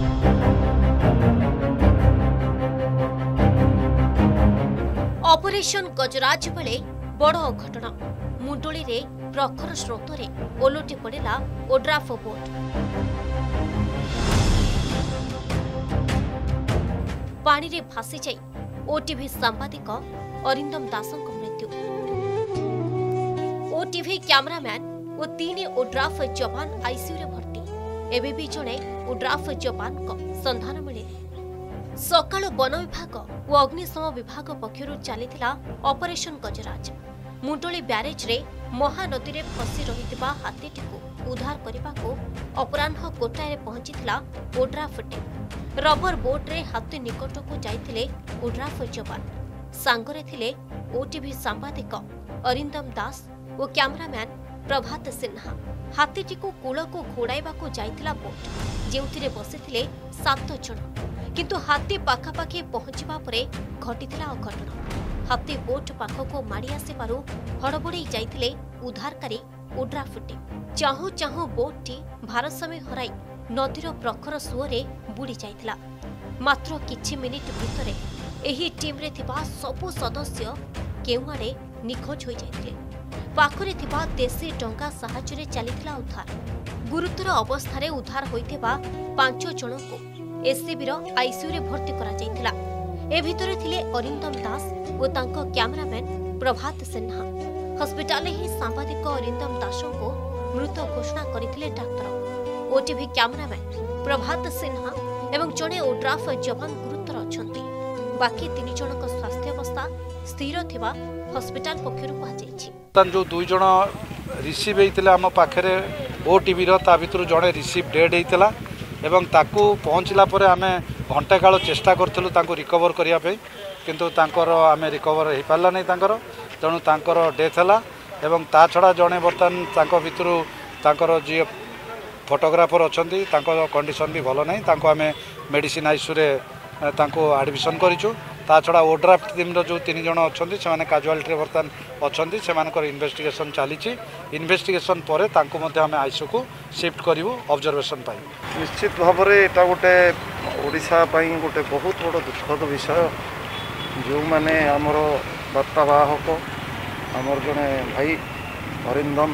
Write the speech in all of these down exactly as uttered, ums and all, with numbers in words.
Operation गजराज बेले बड़ अघटन मुंडुली रे प्रखर स्रोत ओलटी पड़ा ओड्राफ बोट। पानी रे भासी जाई ओटीवी सांबादिक अरिंदम दास मृत्यु। ओटीवी कैमरामैन और तीन ओड्राफ जवान आईसीयू रे भर्ती। एबे भी जड़े ओड्राफ जवान को संधान मिले। सकाळ वन विभाग और अग्निशम विभाग पक्षरु चलीथिला ऑपरेशन गजराज। मुंडोली ब्यारेज रे महानदी रे फसी रहितिबा हाथीटी को उद्धार करने को अपराह्न गोटाए पहुंचीथिला ओड्राफ टीम। रबर बोट रे हाथी निकट को जाइथिले ओड्राफ जवान। सांगरे थिले ओटीवी सांबादिक अरिंदम दास और कैमरामैन प्रभात सिन्हा। हाथीटी को कूल को घोड़ाइबा को जाइथिला बोट जेउथिरे बसिथिले सात जण। किंतु हाथी पाखापाखि पहुंचवा परे घटिथिला अघटन। हाथी बोट पाखको माड़ी आसिबारु हड़बड़े जाइथिले उद्धारकारी ओड्राफ टीम। चाहू चाहू बोटटी भारसाम्य हराई नदीर प्रखर सुअरे बुड़ी जाइथिला। मात्र किछि मिनिट भितरे एही टीम रे थिबा सबु सदस्य केउआडे निखोज होई जाइथिले। पाखरे थिबा देशी डंगा साहाय्य चलीथिला उद्धार। गुरुतर अवस्था उद्धार होइथिबा पांच जनको एससीबी आईसीयू रे भर्ती करा जाइथिला। ए भितरे थिले अरिंदम दास और तांको कैमरामैन प्रभात सिन्हा। हॉस्पिटल ही सांबादिक अरिंदम दास को मृत घोषणा करथिले doctor. OTV cameraman Prabhat Sinha एवं जड़े ओड्राफ जवान गुरुतर अछंती। बाकी तीन जनक स्वास्थ्य अवस्था स्थिर थिबा हॉस्पिटल पक्षरु कहा जायछि। तन जो दुई जण रिसीव हेतिला हम पाखरे ओटीवी रो ता भितरु जड़े रिसीव डेड हेतिला एवं ताकू पहुँचला परे आमे घंटा काल चेष्टा करथलु तांको रिकवर करिया पे किंतु तांकर आमे रिकवर हे पाला नै तांकर तेणु तांकर डेथ हला। एवं ता छड़ा जणे बर्तन तांको भितरु तांकर जे फोटोग्राफर अछंती तांको कंडीशन भी भलो नै तांको आमे मेडिसिन आईसीयू रे तांको एडमिशन करिचु। ता छड़ा ओड्राफ्ट टीम रो जो तीन जण अछंती से माने कैजुअलिटी बर्तन अछंती से मानकर इन्वेस्टिगेशन चलीची। इन्वेस्टिगेशन परे तांको मध्ये आमे आईसीयू को शिफ्ट करिवु ऑब्जर्वेशन पाई। निश्चित भाव में एटा गोटे ओडिशा पई गोटे बहुत बड़ दुखद विषय। जो माने हमर वार्तावाहक हमर जने भाई अरिंदम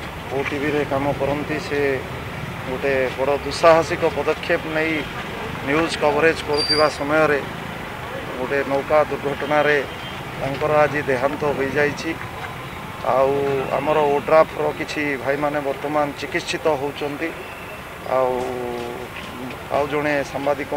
ओटीवी रे काम करती से गोटे बड़ दुस्साहसिक पदक्षेप नहीं न्यूज कवरेज करुवा समय रे गोटे नौका दुर्घटना रे तांकर आज देहांत हो जाइछि। आउ हमर ओड्राफ रो किछि भाई माने वर्तमान चिकित्सित होउचंती। आउ जड़े सांबादिक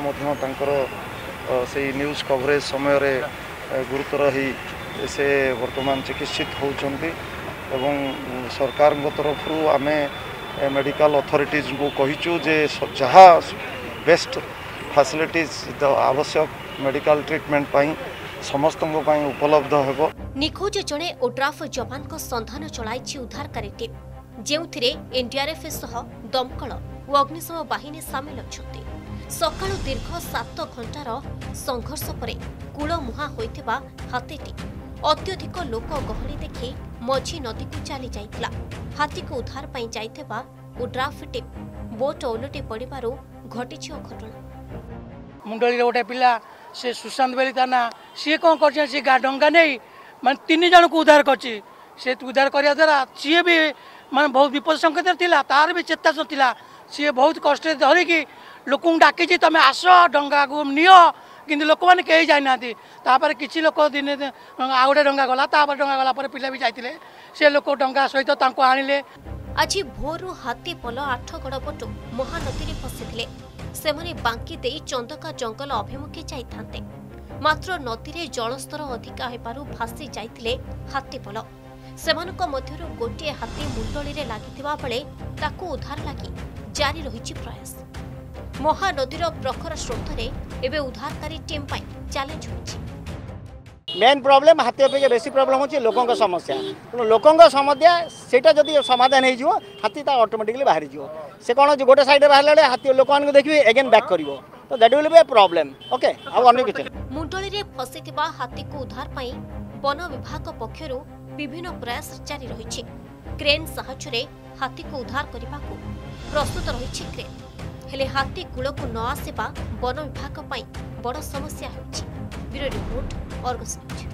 से न्यूज कवरेज समय रे गुरुतर ही से वर्तमान चिकित्सित होउचंती। एवं सरकार तरफ आमे मेडिकल अथॉरिटीज को कहिचु जे जहाँ बेस्ट फैसिलिटीज आवश्यक मेडिकल ट्रीटमेंट पाई समस्त उपलब्ध हेबो। निखोज जड़े ओड्राफ जवान को संधान चलाइछि उद्धारकारी टीम जेउथिरे एनडीआरएफ सह दमकल और अग्निशम बाहिनी सामिल अछंती। सकाळु दीर्घ सात घंटार संघर्ष परे कूल मुहां होइथिबा हाथीटी अत्यधिक लोक गहली देखि मझी नदी को चली जाइथिला। हाथी को उद्धार पाई जाइथिबा ओड्राफ टीम बोट ओलटी पड़िबारु घटिछि अघटन। मुंडली रे गोटे पिला से सुशांत बेली ताना सी कौन कर सी डंगा नहीं मान तीन जन को उद्धार करछि। से उद्धार करिया द्वारा सी भी मान बहुत विपद संकेत थिला तार भी चेता थिला। सी बहुत कष्ट धरिकी लोक डाकी तुम आस डंगा को नियो किंतु लोक मैंने कहीं जाना कि लोक दिन आ गए डंगा गला डंगा गला पिला भी जाते से लोक डंगा सहित आणिले। आज भोरु हाथी पल आठगड़ पटु महानदी में फसी सेमाने बांकी दे चंदका जंगल अभिमुखे जाइथांते। मात्र नदी में जलस्तर अधिका हेबारु भासी जाइथिले हाथी पल। सेमानक मध्यरु गोटे हाथी मुंडली रे लागिथिबा बेले ताकू उद्धार लागि जारी रहिछि प्रयास। महानदीर प्रखर स्रोतरे एबे उद्धारकारी टीम पाई चैलेंज होछि। मेन प्रॉब्लम हाथी अपेक्षा बेसी प्रॉब्लम होछि लोकंक समस्या। लोकंक समस्या सेटा जदि समाधान हो जिवो हाथी ता ऑटोमेटिकली बाहरी जिवो। से कोन गोटे साइड बाहरले हाथी लोकन को देखिबे अगेन बैक करिवो तो that will be a problem. Okay आ अन्य किछ मुंडली रे फसिथिबा हाथी को उद्धार पाई वन विभाग पक्षरु विभिन्न प्रयास जारी रहिछि। क्रेन साहाय्य हाथी को उद्धार करने को प्रस्तुत रही क्रेन हेले हाथी कूलକୁ ନ ଆସିବା वन विभाग ପାଇଁ बड़ समस्या ହେଉଛି। Bureau report Argus news.